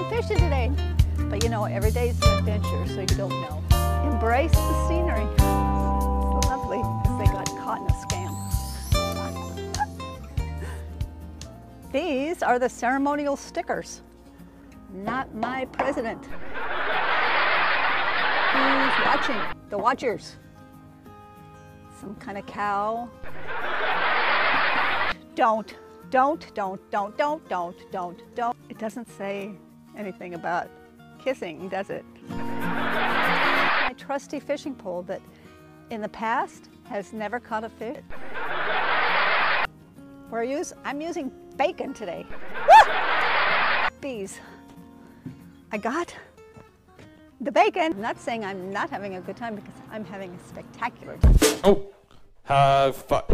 went fishing today. But you know, every day is an adventure, so you don't know. Embrace the scenery. It's lovely, because they got caught in a scam. These are the ceremonial stickers. Not my president. Who's watching? The watchers. Some kind of cow. Don't. It doesn't say anything about kissing, does it? My trusty fishing pole that in the past has never caught a fish. I'm using bacon today. Woo! Bees. I got the bacon. I'm not saying I'm not having a good time because I'm having a spectacular time. Oh, have fun.